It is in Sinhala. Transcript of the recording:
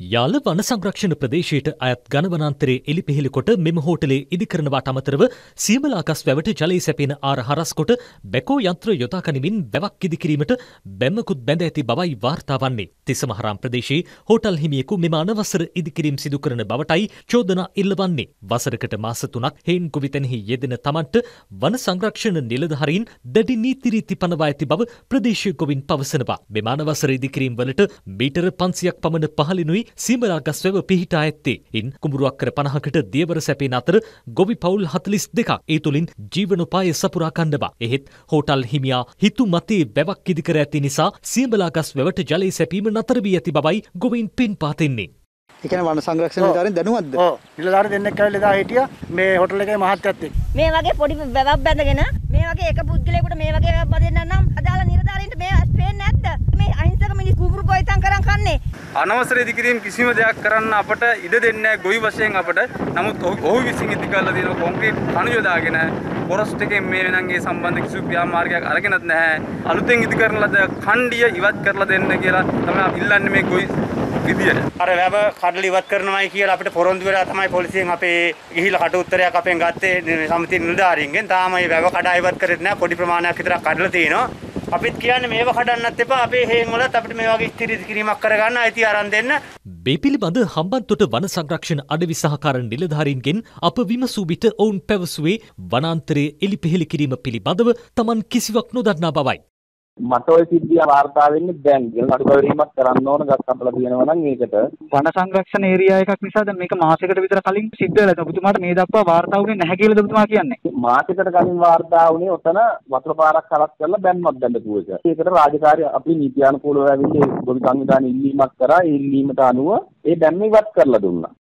යාල වන සංරක්ෂණ ප්‍රදේශයට අයත් ගණවනාන්තරයේ එලිපෙහෙළි කොට මෙම හෝටලේ ඉදිකරනවාට අමතරව සියඹලාගස් වැවට ජලය සැපෙන ආර හරස් කොට බැකෝ යන්ත්‍ර යොදා ගනිමින් වැවක් ඉදිකිරීමට බැම්මකුත් බැඳ ඇති බවයි වාර්තා වන්නේ. තිසමහරම් ප්‍රදේශයේ හෝටල් හිමියෙකු මෙම අනවසර ඉදිකිරීම් සිදු කරන බවටයි චෝදනා එල්ලවන්නේ. වසරකට මාස 3ක් හේන් ගොවිතැනෙහි යෙදෙන තමන්ට වන සංරක්ෂණ නිලධාරීන් දැඩි නීති රීති පනවා ඇති බව ප්‍රදේශීය ගොවින් පවසනවා. මෙම අනවසර ඉදිකිරීම් වලට මීටර 500ක් පමණ පහළිනුයි සියඹලාගස් වැව පිහිටා ඇත්තේ. ඉන් කුඹුරුවක්කර 50කට දියවර සැපෙන අතර ගොවි පවුල් 42ක් ඒ තුලින් ජීවනෝපාය සපුරා ගන්නවා. එහෙත් හෝටල් හිමියා හිතු මතේ වැවක් ඉදිකර ඇති නිසා සියඹලාගස් වැවට ජලය සැපීම නතර වී ඇති බවයි ගොවීන් පෙන්වා දෙන්නේ. ඒ කියන්නේ වන සංරක්ෂණ නිලධාරීන් දැනුවත්ද? ඔව්. නිලධාරීන් දෙන්නෙක් ඇවිල්ලා එදා හිටියා මේ හෝටල් එකේ මහත්තයත් එක්ක. මේ වගේ පොඩි වැවක් බැඳගෙන මේ වගේ එක පුද්ගලයෙකුට මේ වගේ වැවක් බඳින්න නම් අදාළ නිලධාරීන්ට මේ පේන්නේ නැද්ද? මේ අහිංසක මිනිස් කුඹුරු ගොවිතැන් කරන් කන්නේ. අනවසර ඉදිකිරීම කිසිම දෙයක් කරන්න අපට ඉඩ දෙන්නේ නැහැ ගොවි වශයෙන් අපට. නමුත් ඔහු විසින් ඉදි කරලා දෙන කොන්ක්‍රීට් කණු යොදාගෙන පොරොස්ට් එකෙන් මේ වෙනන්ගේ සම්බන්ධ කිසිදු ක්‍රියාමාර්ගයක් අරගෙනත් නැහැ. අලුතෙන් ඉදි කරන ලද ඛණ්ඩිය ඉවත් කරලා දෙන්න කියලා තමයි ඉල්ලන්නේ මේ ගොවි විදියට. අර වැව කඩලා ඉවත් කරනවායි කියලා අපිට පොරොන්දු වෙලා තමයි පොලිසියෙන් අපේ ගිහිලා කට උත්තරයක් අපෙන් ගත්තේ සමිති නිලධාරීන්ගෙන්. තාම මේ වැව කඩා ඉවත් කරෙත් නැහැ. පොඩි ප්‍රමාණයක් විතරක් කඩලා තියෙනවා. අපිත් කියන්නේ මේව කඩන්නත් එපා. අපේ හේන් වලත් අපිට මේ වගේ ස්ථිර කිරීමක් කරගන්න අයිති ආරම්භ දෙන්න. මේ පිළිබඳ හම්බන්තොට වන සංරක්ෂණ අඩවි සහකාර නිලධාරීන්ගෙන් අප විමසූ විට ඔවුන් පැවසුවේ වනාන්තරයේ එලිපෙහෙළි කිරීම පිළිබඳව තමන් කිසිවක් නොදන්නා බවයි. මට ඔය සිද්ධිය වාර්තා වෙන්නේ දැන් නඩුකවරීමක් කරන්න ඕන ගත්තම්පල තියෙනවා නම් ඒකට වන සංරක්ෂණ ඒරියා එකක් නිසා දැන් මේක මාසයකට විතර කලින් සිද්ධ වෙලා තියෙනවා. ඔබතුමාට මේ දක්වා වාර්තා වුණේ නැහැ කියලාද ඔබතුමා කියන්නේ? මාසයකට කලින් වාර්තා වුණේ ඔතන වතුර පාරක් කරක් කරලා බැන්මක් දැම්මපු එක. ඒකට රාජකාරී අපි නීතියානුකූලව ඇවිල්ලා ගොවි සංවිධානය ඉල්ලීමක් කරා. ඒ ඉල්ලීමට අනුව ඒ බැම්ම ඉවත් කරලා දුන්නා.